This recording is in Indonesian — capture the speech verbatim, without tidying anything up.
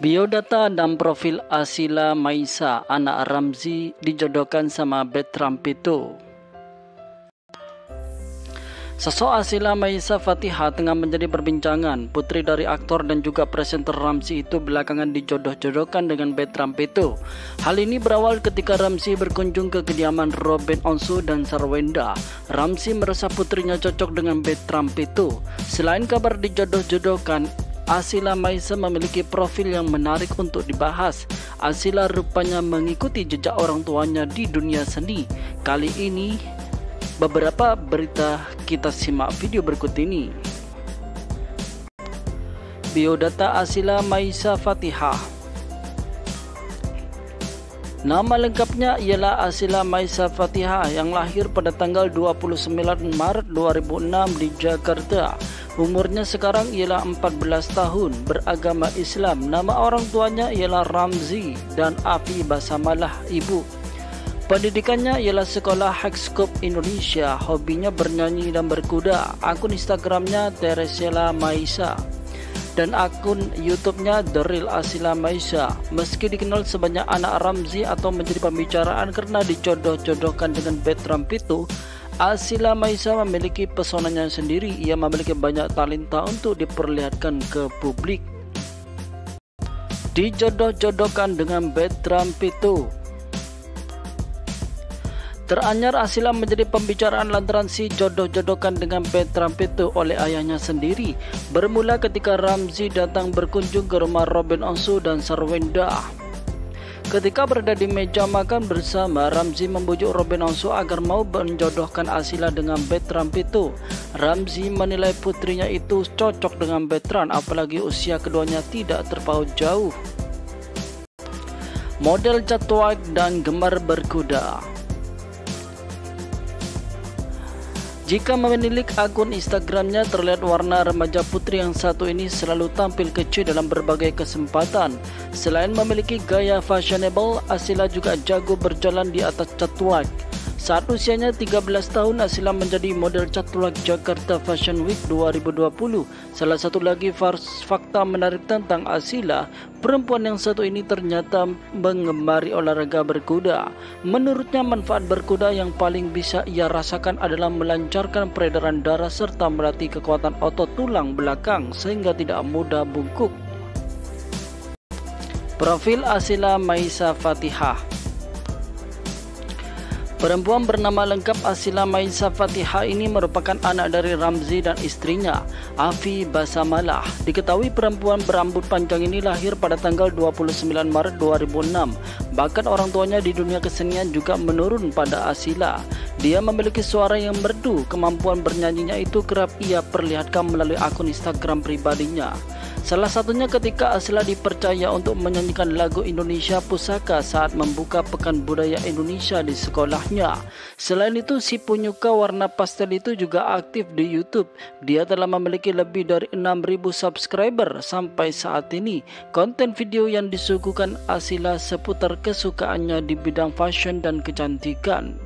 Biodata dan profil Asila Maisa, anak Ramzy, dijodohkan sama Bertrand Pitu. Sosok Asila Maisa Fatihah tengah menjadi perbincangan. Putri dari aktor dan juga presenter Ramzy itu belakangan dijodoh-jodohkan dengan Bertrand Pitu. Hal ini berawal ketika Ramzy berkunjung ke kediaman Robin Onsu dan Sarwenda. Ramzy merasa putrinya cocok dengan Bertrand Pitu. Selain kabar dijodoh-jodohkan, Asila Maisa memiliki profil yang menarik untuk dibahas. Asila rupanya mengikuti jejak orang tuanya di dunia seni. Kali ini beberapa berita, kita simak video berikut ini. Biodata Asila Maisa Fatihah. Nama lengkapnya ialah Asila Maisa Fatihah yang lahir pada tanggal dua puluh sembilan Maret dua ribu enam di Jakarta. Umurnya sekarang ialah empat belas tahun, beragama Islam. Nama orang tuanya ialah Ramzy dan Afi Basamalah ibu. Pendidikannya ialah Sekolah High School Indonesia. Hobinya bernyanyi dan berkuda. Akun Instagramnya Teresela Maisa dan akun YouTube-nya The Real Asila Maisa. Meski dikenal sebanyak anak Ramzy atau menjadi pembicaraan karena dijodoh-jodohkan dengan Bertrand Pitu, Asila Maisa memiliki pesonanya sendiri. Ia memiliki banyak talenta untuk diperlihatkan ke publik. Dijodoh-jodohkan dengan Bertrand Pitu. Teranyar Asila menjadi pembicaraan lantaran si jodoh-jodohkan dengan Bertrand Pitu oleh ayahnya sendiri. Bermula ketika Ramzy datang berkunjung ke rumah Robin Onsu dan Sarwenda. Ketika berada di meja makan bersama, Ramzy membujuk Robin Onsu agar mau menjodohkan Asila dengan Bertrand Pitu. Ramzy menilai putrinya itu cocok dengan Bertrand, apalagi usia keduanya tidak terpaut jauh. Model catuak dan gemar berkuda. Jika menilik akun Instagramnya, terlihat warna remaja putri yang satu ini selalu tampil kece dalam berbagai kesempatan. Selain memiliki gaya fashionable, Asila juga jago berjalan di atas catuak. Saat usianya tiga belas tahun, Asila menjadi model catuak Jakarta Fashion Week dua ribu dua puluh. Salah satu lagi fakta menarik tentang Asila, perempuan yang satu ini ternyata menggemari olahraga berkuda. Menurutnya, manfaat berkuda yang paling bisa ia rasakan adalah melancarkan peredaran darah serta melatih kekuatan otot tulang belakang sehingga tidak mudah bungkuk. Profil Asila Maisa Fatihah. Perempuan bernama lengkap Asila Maisa Fatihah ini merupakan anak dari Ramzy dan istrinya, Afi Basamalah. Diketahui perempuan berambut panjang ini lahir pada tanggal dua puluh sembilan Maret dua ribu enam. Bahkan orang tuanya di dunia kesenian juga menurun pada Asila. Dia memiliki suara yang merdu. Kemampuan bernyanyinya itu kerap ia perlihatkan melalui akun Instagram pribadinya. Salah satunya ketika Asila dipercaya untuk menyanyikan lagu Indonesia Pusaka saat membuka Pekan Budaya Indonesia di sekolahnya. Selain itu, si penyuka warna pastel itu juga aktif di YouTube. Dia telah memiliki lebih dari enam ribu subscriber sampai saat ini. Konten video yang disuguhkan Asila seputar kesukaannya di bidang fashion dan kecantikan.